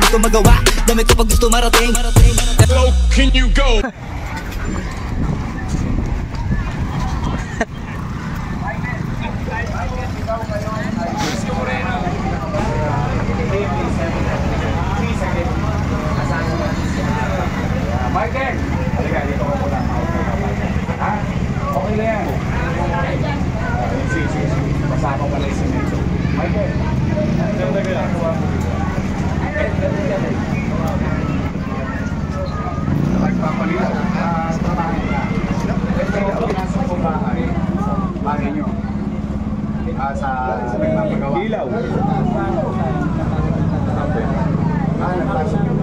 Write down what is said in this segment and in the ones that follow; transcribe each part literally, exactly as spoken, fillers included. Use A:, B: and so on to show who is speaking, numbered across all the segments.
A: ko magawa, dami ko pag gusto marating.
B: Hello, can you go?
C: Michael! Halika, dito ko muna. Ha? Okay na yan. Sige, sige, sige. Kasama pala yung simento. Michael! Ano na ginagawa mo? Nagpapalitan. Trabahin na. Ito, pinasok ko bahay. Bahay nyo. Sa nagpapagawa. Ilaw. Ah, nagpasok yung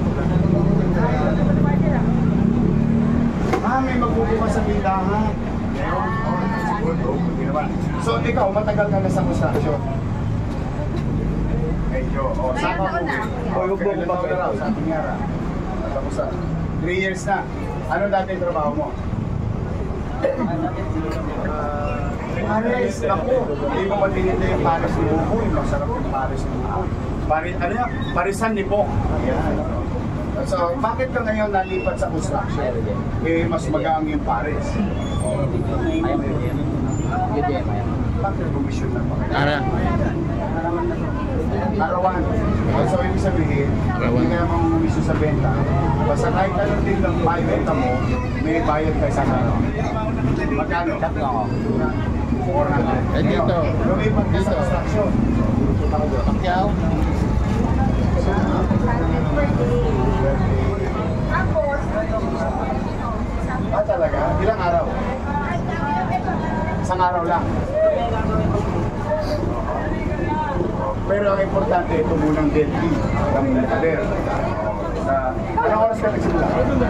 C: Ah, may magbubukas sa tindahan. So, ikaw, matagal ka na sa construction? Medyo, o, saan ka mo? O, huwag mo ba ka raw, sa Tinyara? Tapos sa, three years na. Ano dati yung trabaho mo? Pares, ako. Hindi mo matinita yung pares ni Buboy. Masarap yung pares ni Buboy. Pares, ano yan? Parisan ni Bok. Ayan. So, bakit ka ngayon nalipat sa construction? Eh, mas magaan yung pares. Bakit komisyon na pa kayo?
D: Ara.
C: Arawan. So, ibig sabihin, hindi ka naman komisyon sa benta. Basta kahit anong din ng benta mo, may bayad ka sa araw. Magkano? Tatlo ako. four hundred.
D: Eh, dito.
C: Lumipat ka sa construction.
D: Pakyaw.
C: Ah, talaga? Ilang araw? Isang araw lang. Pero ang importante, ito munang deadly. Ang kader. Anong oras ka nagsimula?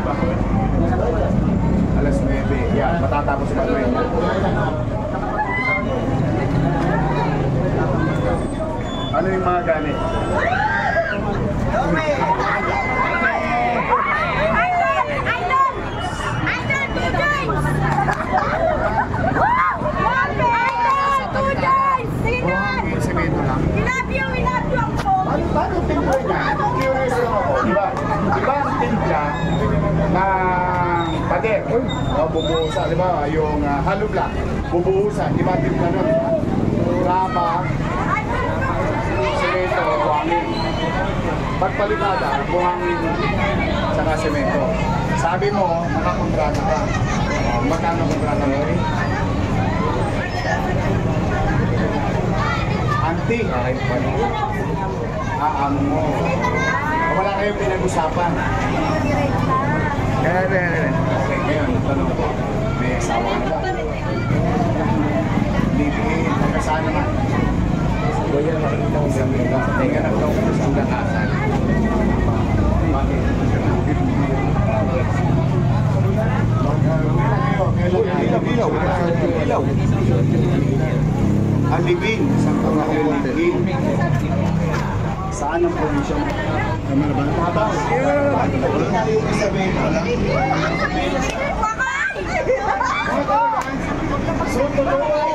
C: alas nuwebe. Yan, matatapos ka rin. Ano yung mga gamit? Paano timpla niya? Curious lang ako. Diba? Diba ang timpla ng pader? O, bubuhusan. Diba? Yung uh, hollow block. Bubuhusan. Diba timpla nun? Rama. Semento. Buhangin. Pagpalikada, buhangin. Saka semento. Sabi mo, nakakontrata ka. Magkano kontrata mo? Auntie. Ay, paano? Ah, amo mo. Wala kayong pinag-usapan. Kaya, kaya, kaya. Okay, ngayon, tanong ko. May asawa ka na ba? Live-in, magkasaan naman. Goya na makikita ko sa mga. Teka na ito kung saan lakasan. Bakit? Ilaw, ilaw. Ilaw. Ang live-in. Saan ka nga live-in? Saan ang provision? Tama na ba? Habang. Hindi na yung sabihin ko lang. So, totoo.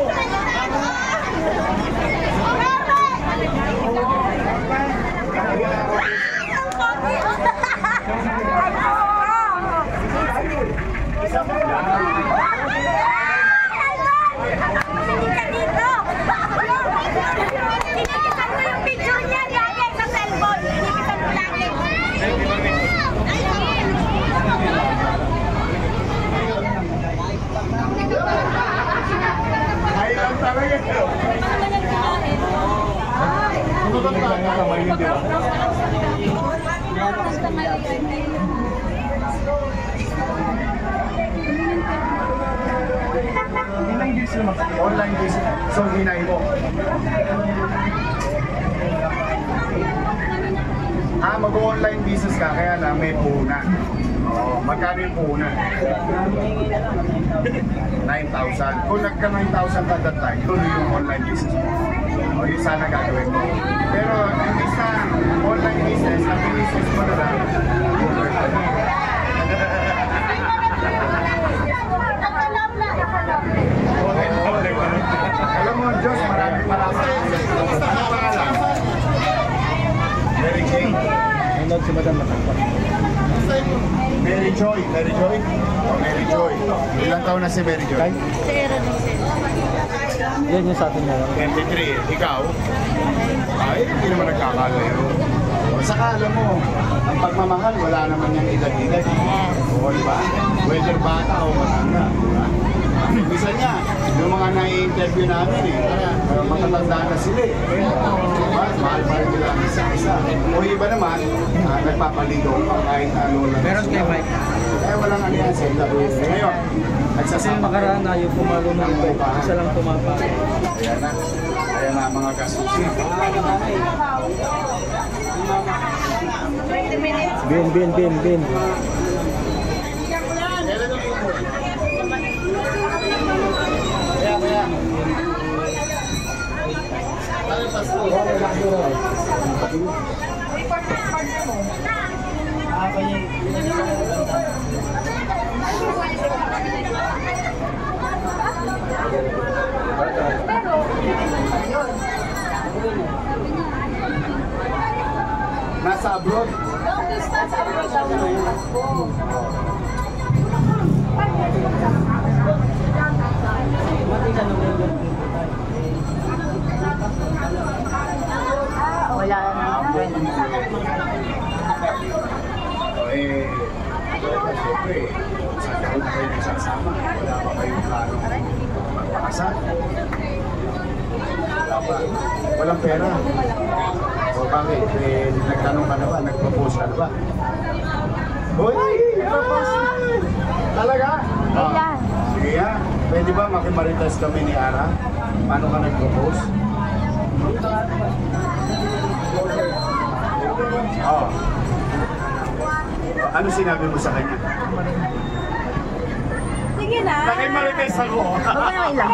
C: Ay lang talaga ito. Ano ba ito? Kamay yun, di ba? Online business naman. Online business. So, hinay mo. Ah, mag-online business ka, kaya lang may puhunan. Oo, magkano yung puhunan? nine thousand. Kung nagka nine thousand ka that time, tuloy yung online business mo. O, yun sana gagawin mo. Pero, hindi sa online business, ang business mo na lang, alam mo, Diyos, marami marami. Ano pangalan? Mary Jane.
D: si Madam Matakpan.
C: Mary Joy, Mary Joy? Oh, Mary Joy. Ilang taon na si Mary Joy?
E: Sa era ng
D: Yan yung sa atin ngayon.
C: twenty-three. Ikaw? Ay, hindi naman nagkakalayo. O, saka alam mo, ang pagmamahal, wala naman yung edad-edad. Oo, di ba? Whether bata o matanda. Di ba? Minsan niya, yung mga na-interview namin eh, uh, matatanda na sila eh. Diba? Mahal pa rin nila ang isa-isa. O iba naman, uh, nagpapaligaw pa kahit ano lang.
D: Meron kayo, Mike?
C: Eh, walang ano yan sa ila. Ngayon,
D: Kasi
C: nagsasama
D: makaraan na yung pumalo ng iba. Isa lang tumapa.
C: Ayan na. Ayan na mga kasusin.
D: Bin, bin, bin, bin.
C: Kaya, kaya. Nasa abroad?
E: Long distance abroad daw naman po. Wala na.
C: Eh, siyempre, sa taon na kayo nagsasama, wala pa kayong plano magpakasal. Wala pa. Walang pera. O bakit? Eh, nagtanong ka na ba? Nag-propose ka na ba? Hoy! Propose! Talaga?
E: Kailan?
C: Sige ya. Pwede ba makimarites kami ni Ara? Paano ka nag-propose? Oo. Ano sinabi mo sa kanya?
E: Sige na.
C: Nakimarites ako.
E: Mamaya lang.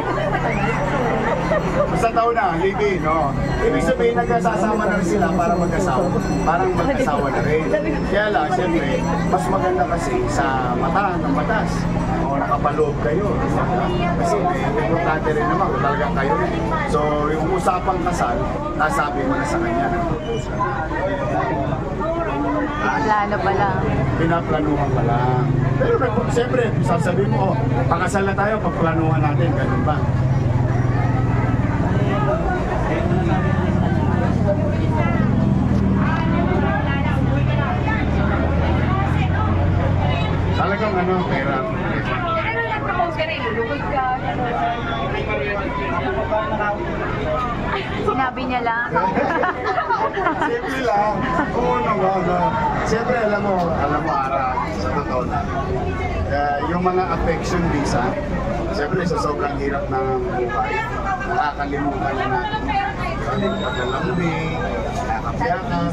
C: Basta taon na, live-in, no? Ibig sabihin, nagkasasama na rin sila para mag-asawa. Parang mag-asawa na rin. Kaya lang, siyempre, mas maganda kasi sa mata ng batas. O nakapaloob kayo. Kasi eh, importante rin naman kung talagang kayo rin. So, yung usapang kasal, nasabi mo na sa kanya ng proposal.
E: Plano pa lang.
C: Pinaplanuhan pa lang. Pero siyempre, sasabihin mo, oh, pakasal na tayo, pagplanuhan natin, ganun ba? Talagang ano, pera.
E: Ano nag-propose ka rin? Lulugod ka? Sinabi niya lang.
C: Simple lang. Oo naman. No. Siyempre, alam mo, alam mo, Ara, sa totoo na, uh, yung mga affection visa, siyempre, sa sobrang hirap ng buhay, nakakalimutan na natin. Paglalambing, nakakapyakas,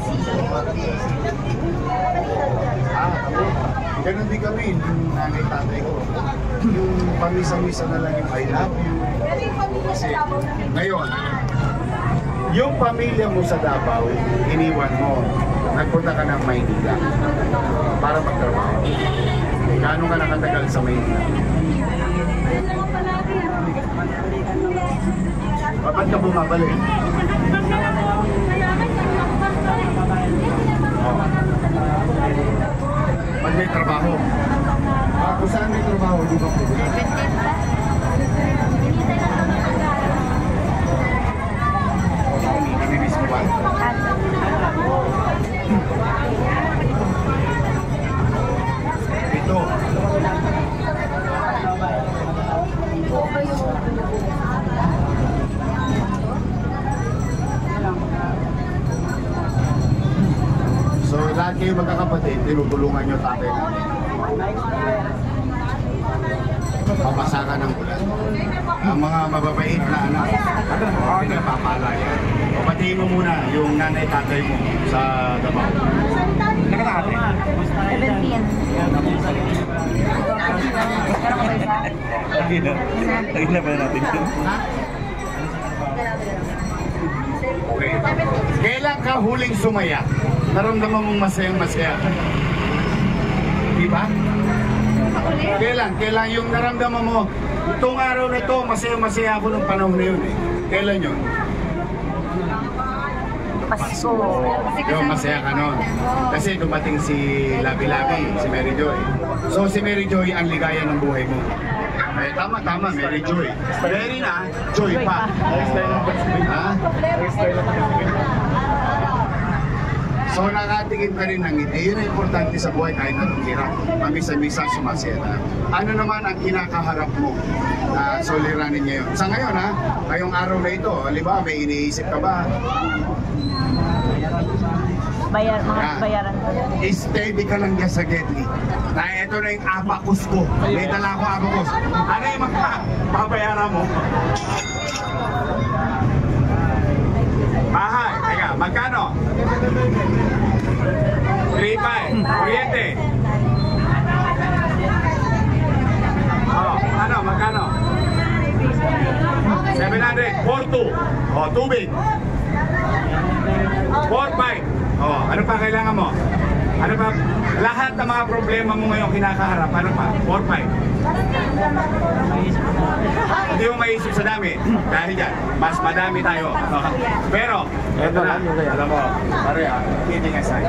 C: ah, ako. Ganun din kami, yung nanay-tatay ko. Yung pamisa-misa na lang yung I love you. Kasi, ngayon, yung pamilya mo sa Davao, iniwan mo, nagpunta ka ng Maynila para magtrabaho. Eh, gaano ka nakatagal sa Maynila? Ba't ka bumabalik? Oh. Pag may trabaho. Ah, kung saan may trabaho, di ba pwede? Namimiss mo ba? Ito. So lahat kayo magkakapatid, tinutulungan nyo tatay natin. Papasakan ng ulan. Ang mga mababait na anak, pinapapalayan. O patiin mo muna yung nanay-tatay mo sa Davao. Nakatakate?
E: seventeen.
D: Lagi na. Lagi na ba natin yun?
C: Okay. Kailan ka huling sumaya? Naramdaman mong masayang-masaya? Diba? Kailan? Kailan yung naramdaman mo, itong araw na ito, masaya-masaya ako nung panahon na yun eh. Kailan yun?
E: Pasko. Kasi
C: Yung
E: kasama-
C: masaya ka nun. Kasi dumating si Labi Labi, si Mary Joy. So si Mary Joy ang ligaya ng buhay mo. Eh, tama, tama, Mary Joy. Mary na, Joy pa. Ha? So nakatingin ka rin ng ngiti. Yun ang importante sa buhay kahit anong hirap. Mamisa-misa sumasaya na. Ano naman ang kinakaharap mo na soliranin ngayon? Sa ngayon ha, ngayong araw na ito, halimbawa may iniisip ka ba?
E: Bayar, mga
C: Yan.
E: bayaran ko.
C: Steady ka lang dyan sa Gedli. Na ito na yung abacus ko. May dala ko abacus. Ano yung magpapayaran mo? Bahay. Teka, magkano? three five. Kuryente. Oh, ano? Magkano? seven hundred. four two. Oh, tubig. four five. Oh, ano pa kailangan mo? Ano pa? Lahat ng mga problema mo ngayon kinakaharap. Ano pa? four five. Hindi mo maisip sa dami. Dahil dyan, mas madami tayo. Pero, eto na. Alam mo, pare ah, kidding aside.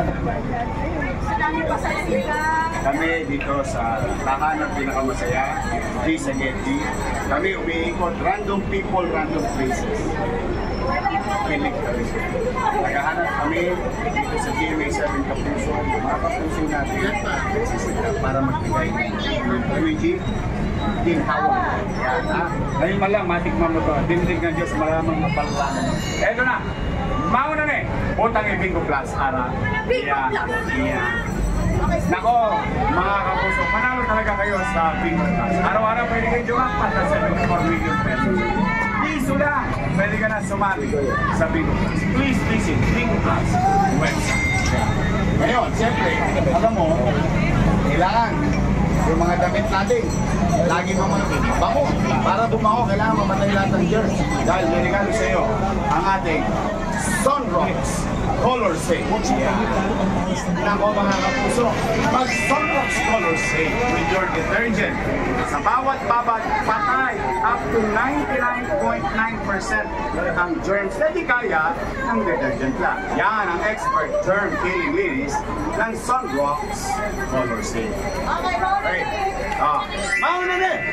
C: Kami dito sa tahanan pinakamasaya, G sa Getty. Kami umiikot, random people, random places. Pilik kami. Naghahanap kami dito sa G M A seven Kapuso. Mga kapuso natin para magbigay. Kami G, ginhawa. Yan ha. Ngayon man lang, matikman mo to. Dindig ng Diyos, maramang mapalaman. Eto na. Mauna na eh. Utang Ibingo Plus. Ara. Iya. Iya. Nako, mga kapuso, panalo talaga kayo sa Bingo Plus. Araw-araw pwede kayo jumakpat sa seventy-four million pesos. Piso lang, pwede ka na sumali sa Bingo Plus. Please visit Bingo Plus website. Ngayon, siyempre, alam mo, kailangan yung mga damit natin, lagi mga bango. Para bumango, kailangan mamatay lahat ng germs. Dahil regalo sa iyo ang ating Sunrocks Color Safe. Yeah. Nako mga kapuso, mag Sunrocks Color Safe with your detergent. Sa bawat babad, patay up to ninety-nine point nine percent ang germs na di kaya ng detergent lang. Yan ang expert germ killing linis ng Sunrocks Color Safe. Okay. Ah, mauna na eh!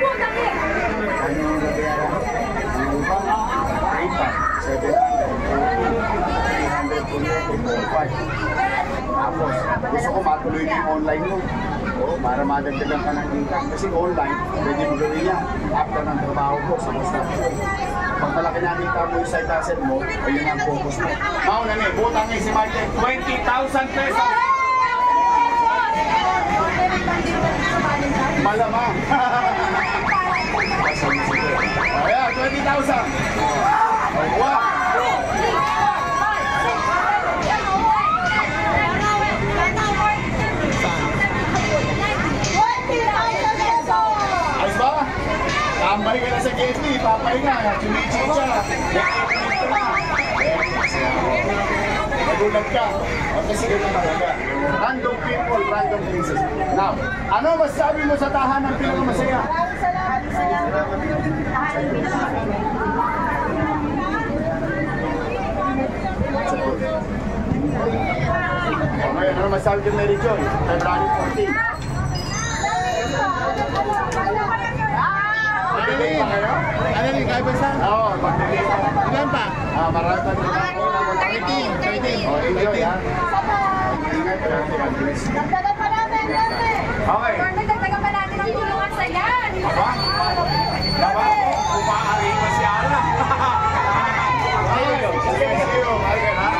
C: Tapos, gusto ko matuloy na yung online mo. Oo, para madagdagan ka ng income. Kasi online, pwede mo gawin yan. After ng trabaho ko, sa construction. Pag malaki na income mo yung side hustle mo, ayun ang focus mo. Mauna na eh, butang eh si Martin, twenty thousand pesos! Malamang! Ayan, twenty thousand! Wow! Ayos ba? Tambay ka na sa Getty, papahinga, chumichit siya. Nagulat ka. O kasi yun ang talaga. Random people, random places. Now, ano masasabi mo sa tahanan pinakamasaya? Okay, ano masasabi kay Mary Joy? February fourteen. Magdilig pa kayo?
D: Ano rin, kaya ba saan?
C: Oo, magdilig pa.
D: Ilan pa?
C: Ah, marami pa rin.
D: thirteen, thirteen.
C: Oh, enjoy ha. Ingat ka. God bless.
E: Dagdagan pa natin, Dante.
C: Okay.
E: Dagdagan pa natin ang tulungan sa yan.
C: Aba? Aba? Umaari pa si Ana. Ayun. Sige, sige. Ayun ha.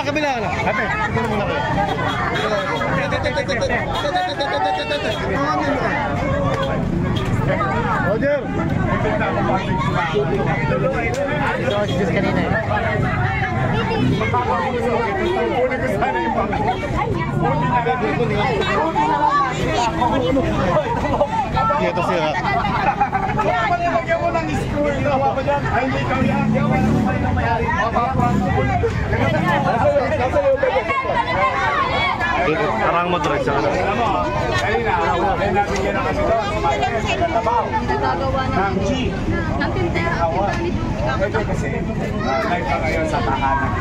D: kabila ka na. Ate, siguro muna kayo. Roger!
F: Just kanina eh.
D: Ito siya.
C: Lagyan mo ng school. Ay, hindi ikaw yan.
D: Parang mo direct sa kanila.
C: Alam mo, kanina, ay nabigyan na kami doon. Nagtabaw. Ng G. Awa. Pwede kasi, live pa ngayon sa tahanan.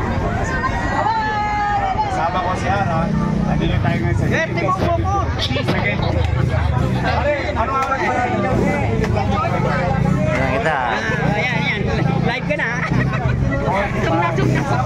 C: Kasama ko si Ara. Nandito tayo ngayon sa G. Sige. Pare, ano ang
F: Yan kita.
E: Ayan, ayan. Live ka na. Sumnasok na sa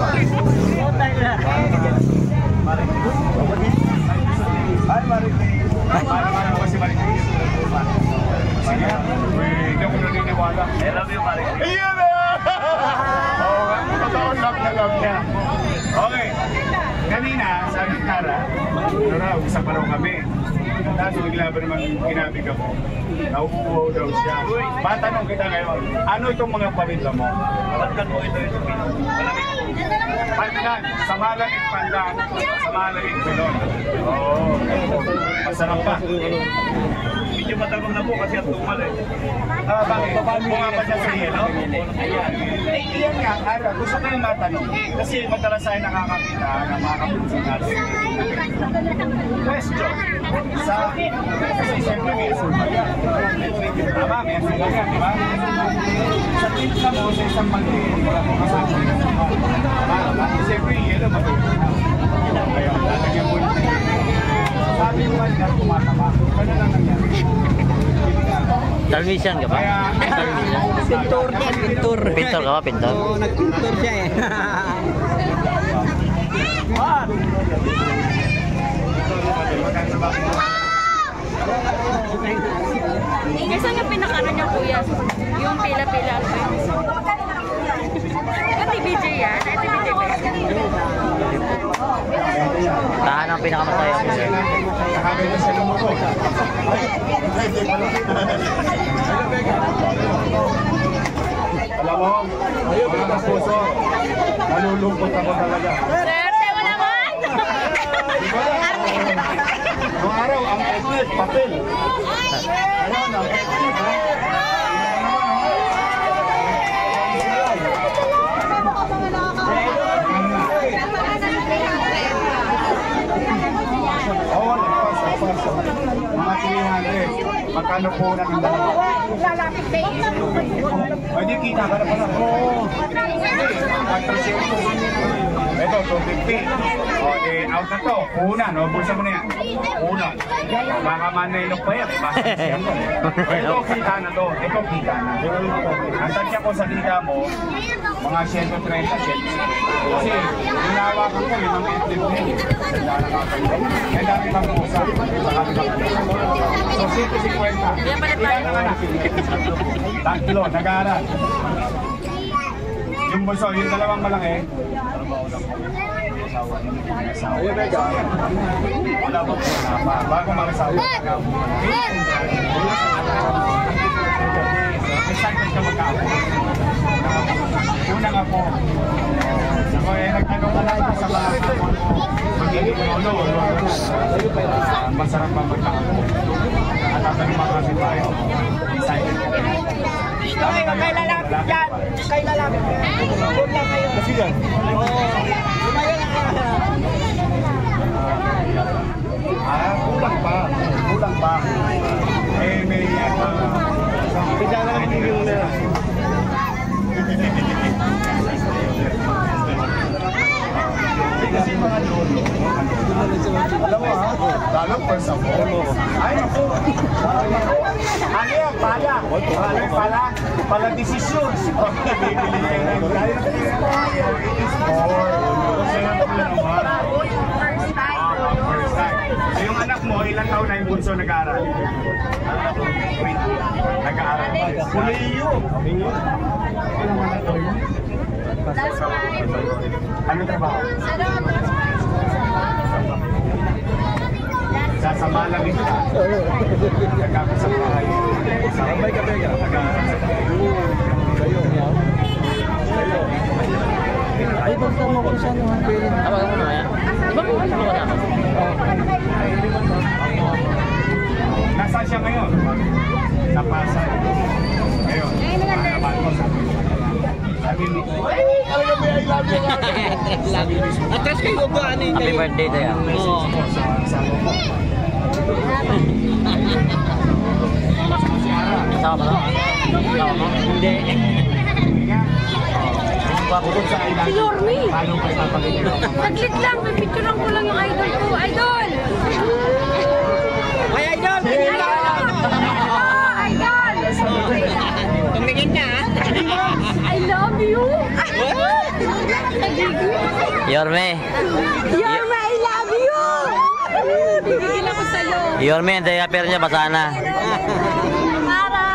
C: Ay, Marikay. Para-para ako si Marikay. Sige. Hindi ako naniniwala. I love you, Marikay. Iyan na! Oo nga. Totoo, love na love niya. Okay. Kanina, sabi ni Kara, ano raw, isa pa raw kami. Tapos bigla ba naman kinabig ako? Nauuwaw daw siya. Matanong kita ngayon, ano itong mga paninda mo? Pandan mo ito ito, malamig po. Pandan, sa malamig pandan, sa malamig pilon. Oo, masarap pa. Medyo matagong na po kasi ang tumal eh. Ah, bakit? Bunga pa siya sa yelo? Eh, iyan nga, Ara, gusto ko yung matanong. Kasi madalas tayo nakakakita ng mga kapusin natin. Question. Sa, kasi siyempre may asumba yan. Tama, may asumba yan, di ba? Sa timpla mo sa isang maliit, kasama mo yung asumba. Tama, siyempre yelo matulog. Kaya, lalagyan mo yung sabi mo ba niya tumatama? Kano lang nangyari?
F: Talvisan ka ba?
E: Pintor niya, pintor.
F: Pintor ka ba? Pintor?
E: Oo, nagpintor siya eh. Ah!
G: Saan yung pinakano niya, kuya? Yung pila-pila. Ito B J yan? Ito B J ba yan?
F: Tahan ang pinakamasaya.
C: Nakabay na siya ng muko. Alam mo, mga kapuso, nalulungkot ako talaga.
G: Swerte mo naman!
C: Noong araw, ang etnet, papel. Ayun, ang etnet, ha? Oo, nagpas, nagpas. Mga three hundred. Magkano po na ng dalawa? Pwede kita ka na pala. Oo. Ito, two fifty. O, di, out na to. Una, no? Bulsa mo na yan. Una. Baka manilok pa yan. Basta siya mo. Ito, kita na to. Ito, kita na. Ang tansya ko sa kita mo, mga one thirty, one thirty. Kasi, hinawakan ko yun ang itlip niya. Kaya dami kang pusa. So, one fifty. Ilan ang anak? Tatlo, nag-aaral. Yung bunso, yung dalawang malaki. Ayun, Mega. Wala ba po na pa? Bago mag-asawa. Excited ka magkakapo. Una nga po. Ako eh, nagtanong ka lang sa mga magiging lolo. Masarap ba magkakapo? At tatanong mga kasi tayo. Excited ka.
E: Kay lalapit dyan. Kay lalapit dyan. Huwag lang kayo.
D: Kasi yan.
E: Lumayo na kayo.
C: Ah, kulang pa. Kulang pa. Eh, may ano.
D: Kaya lang ang tingin mo na.
C: Kasi mga lolo. Alam mo ha? Lalo pa sa mo. Ay, ako. Ano yan? Pala. Pala. Pala. Pala desisyon. Bibili kayo na yung tayo. It is more. Kasi yung naman. First time. So yung anak mo, ilang taon na yung bunso nag-aaral? Nag-aaral pa. Kuliyo. Ano trabaho? lumalamig ka. Nagkakot sa bahay. Sabay ka ba yan? Kayo.
E: Ay, pagtama ko siya naman.
F: Tama ko na yan. Di ba po kasi ko na ako?
C: Nasaan siya ngayon? Sa Pasay. Ngayon. Naman ko sabi. Sabi ni... Talaga ba I love you?
E: Atras kayo ba? Ano yung
F: Happy birthday tayo.
E: Oo.
F: Kasama ba? Kasama mo? Hindi.
G: Si Yorme. Saglit lang, pipicturean ko lang yung idol ko. Idol!
E: Ay, idol!
G: Idol! Idol!
E: Tumingin na,
G: I love you!
F: Yorme.
G: Yorme, I love you! Bigil ako sa'yo.
F: Yorme, ang diaper niya basa na.
G: Para!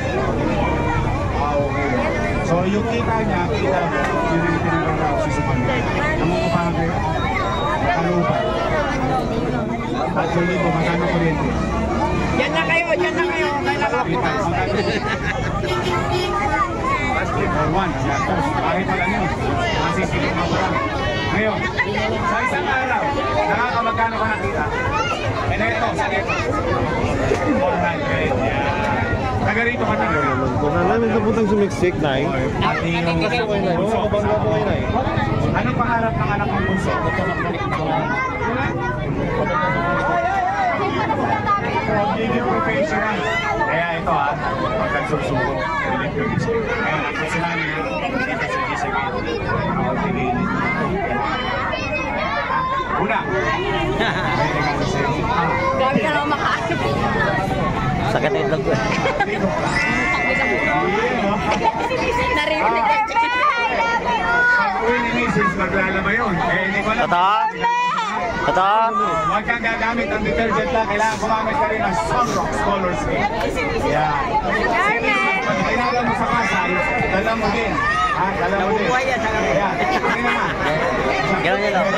C: So yung kita niya, kita mo, pinag-pinag ako sa Panginoon. Naman ko pa kayo? Kalupa. At huli mo, magkano kuryente?
E: Yan na kayo, yan na kayo. Kailangan ko.
C: One, gastos. Kahit pala yun. Masisilip mo ko lang. Ngayon, sa isang araw, nakakamagkano ka nakita? Eh na ito, sa ito. four hundred. Yan. Taga rito ka tayo.
D: Kung namin napuntang sa Mexico, Nay.
C: Pati yung bunso.
D: Oo, bangga po kayo, Nay.
C: Anong pangarap ng anak ng bunso? Magiging professional. Kaya ito ha, pag nagsusuko, pilit ko yung sa'yo. Kaya nagsusunan niya, dito sa Gisagin. Ako tingin. Una.
G: Grabe ka naman makaakit.
F: Sakit na itlog ko.
G: Narinig ka.
C: Pag-uwi ni Missus, maglalaba yun. Eh, hindi ko alam.
F: Totoo? Totoo?
C: Huwag kang gagamit ng detergent lang. Kailangan gumamit ka rin ng Sunrock Color Skin. Yan. Pag kailangan mo sa kasal, dala mo din. Ha, dala mo din. Yan. Hindi naman.
F: Gano'n nyo lang.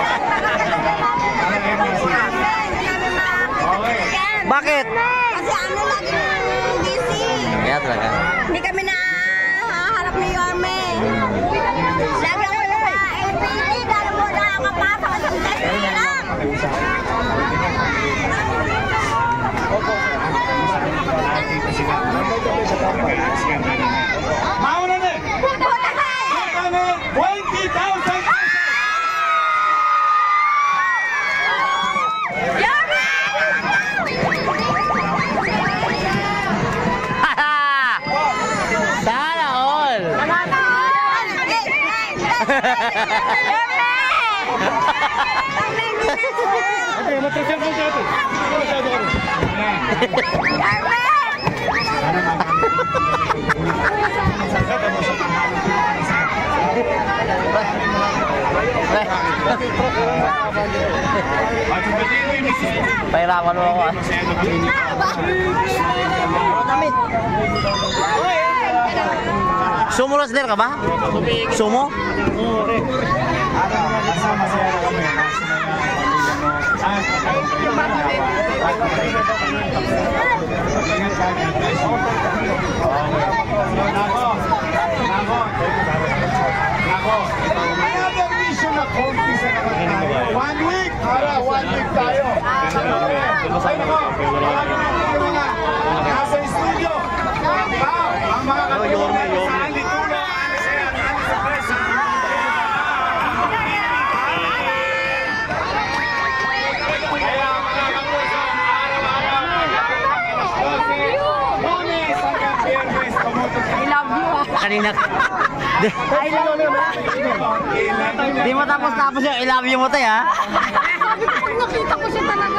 C: Okay.
F: Bakit?
H: Kasi ano lagi ng busy.
F: Kaya talaga.
H: Hindi kami nahaharap ni Yorme. Lagi ako sa L P D, dahil mo na ang mapasa ka sa test na lang.
C: Mauna na! Mauna na! twenty thousand!
F: Sana all!
D: Okay, matrasyan ko siya ito. Masyado ka rin.
F: Pahirapan mo ako ah. Sumo wrestler ka ba? Sumo?
D: Oo, okay.
C: Masaya na kami. Nako! Nako! Nako! I have a vision na contest na naman tayo. One week! Para, one week tayo. Ay, nako! Mga nasa studio. Wow! Ang mga katulad sa Alitulo. Masaya at Alis sa Presa. Kaya mga kapuso, araw-araw. Lunes hanggang Biyernes, tumutok sa
G: I love you.
F: Kanina.
G: I love you.
F: Di mo tapos-tapos yung I love you mo tayo ha?
G: Sabi ko pag nakita ko siya talaga.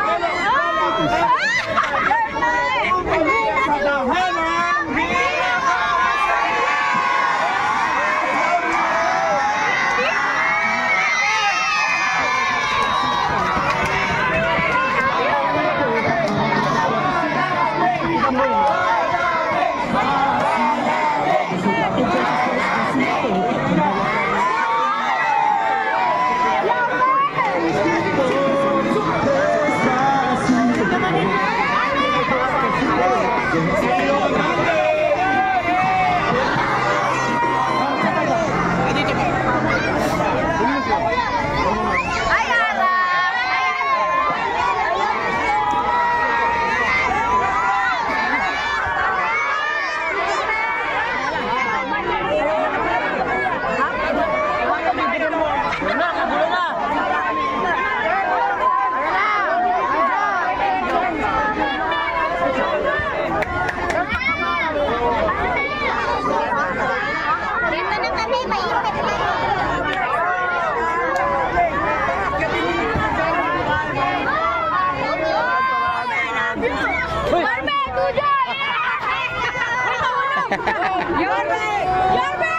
H: Yorme! Yorme!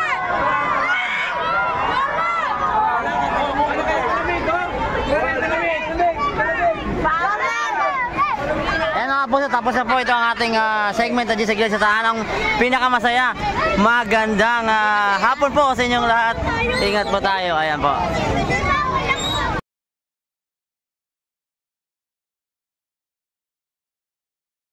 F: Ayan mga puso, tapos na po ito ang ating uh, segment na sa Gilid sa Tahan. Ang pinakamasaya, magandang uh, hapon po sa inyong lahat. Ingat po tayo. Ayan po.